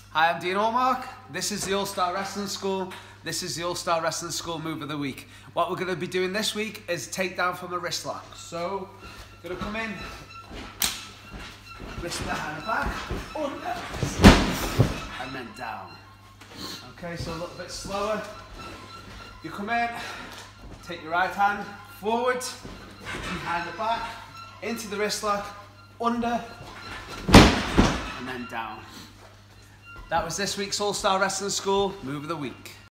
Hi, I'm Dean Allmark. This is the All-Star Wrestling School. This is the All-Star Wrestling School Move of the Week. What we're going to be doing this week is takedown from a wrist lock. So, going to come in, wrist behind the back, under, and then down. Okay, so a little bit slower. You come in, take your right hand forward, behind the back, into the wrist lock, under, and then down. That was this week's All-Star Wrestling School Move of the Week.